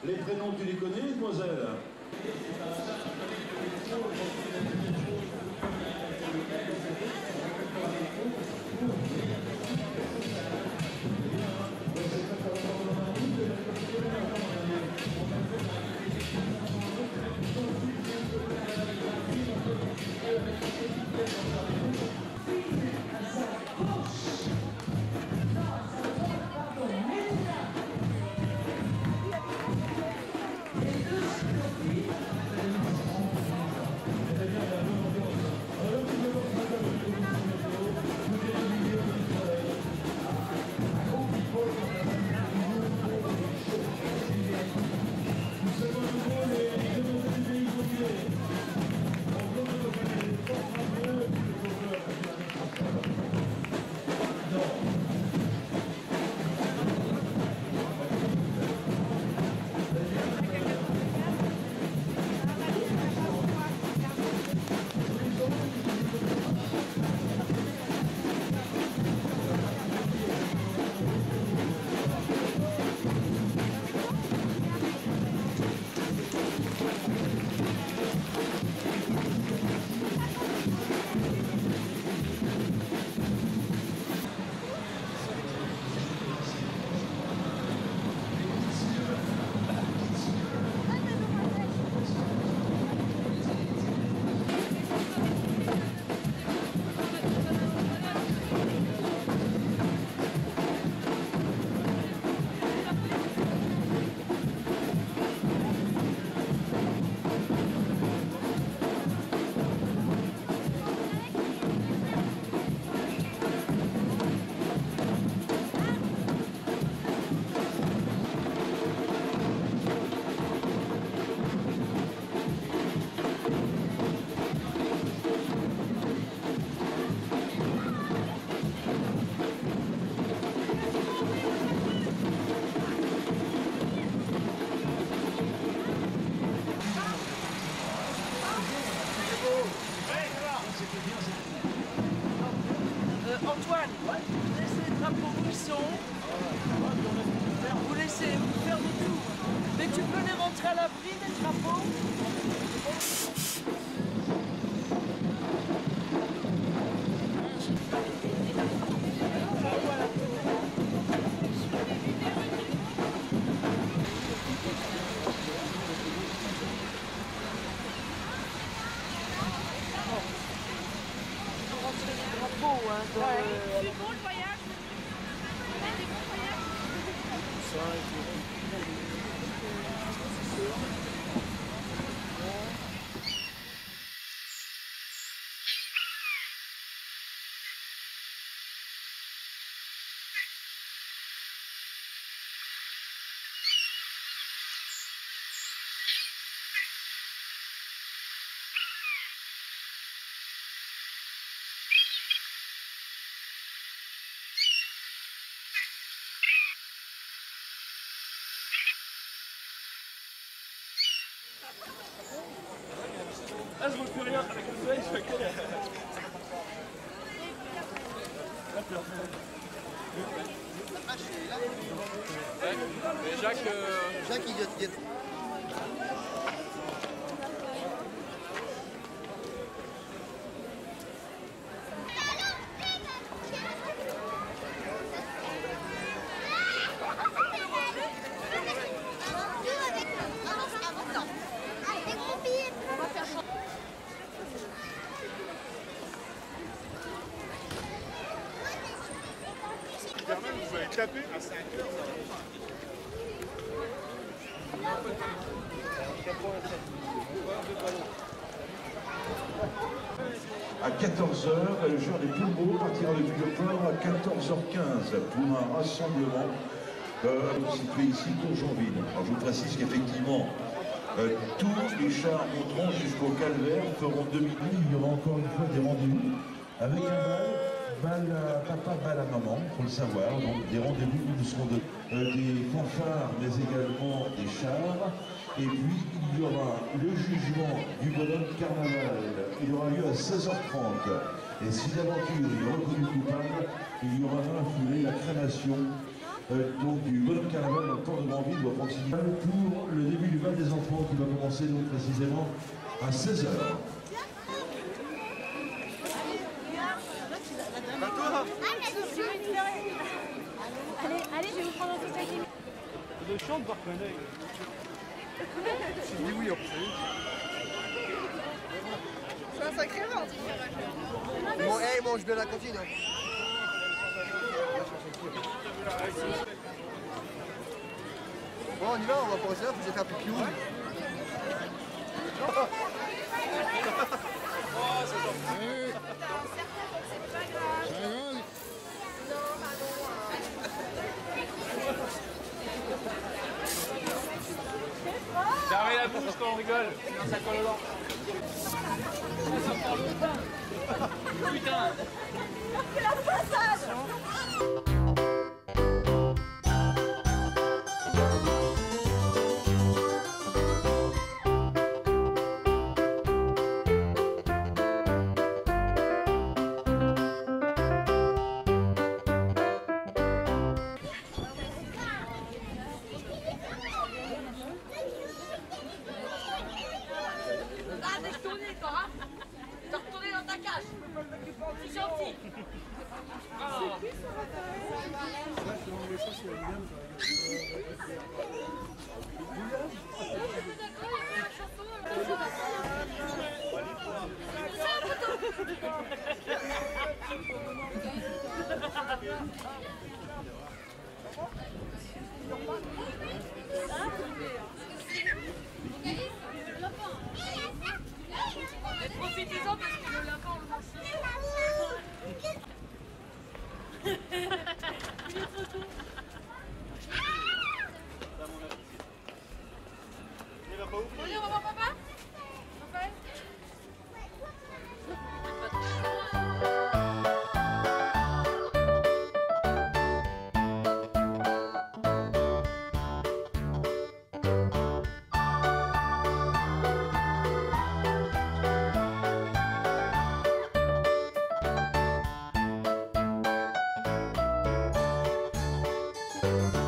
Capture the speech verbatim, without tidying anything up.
Les prénoms, tu les connais, mademoiselle? Euh, Antoine, vous laissez les drapeaux où ils sont. Vous laissez vous faire le tour. Mais tu peux les rentrer à l'abri des drapeaux. Rentrer les drapeaux hein, dans ouais. le... C'est bon le voyage. C'est bon le voyage. Ah, je vois plus rien avec le soleil, je fais que... Ouais, mais Jacques... Euh... Jacques, il vient... Vous allez taper à cinq heures. À quatorze heures, le joueur des Pulmots partira de Vieux-Port à quatorze heures quinze pour un rassemblement euh, situé ici d'Augenville. Alors je vous précise qu'effectivement, euh, tous les chars monteront jusqu'au Calvaire, feront demi-tour. Il y aura encore une fois des rendez-vous avec un bal, bal à papa, bal à maman, il faut le savoir. Donc des rendez-vous où nous serons de, euh, des fanfares, mais également des chars. Et puis il y aura le jugement du bonhomme carnaval. Il aura lieu à seize heures trente. Et si d'aventure il est reconnu coupable, il y aura dans la foulée la crémation euh, donc du bonhomme carnaval dans le port de Grandville ou à proximité pour le début du bal des enfants qui va commencer donc précisément à seize heures. Allez, allez, je vais vous prendre un truc avec les... De chante par plein d'œil. Si je dis oui, en plus. C'est un sacré ventre. Bon, hey, il mange bien la cantine. Hein. Bon, on y va, on va pas rester là, faut que j'ai fait un peu plus haut. Fermez la bouche quand on rigole, sinon ça colle au dents. Putain. C'est la façade. Ah, t'es retourné, toi, hein? T'es retourné dans ta cage. C'est gentil. Oh. Mais profitez-en parce que le lapin, on le mange. Il est trop tôt. Allez, on va voir papa. Raphaël. Thank you.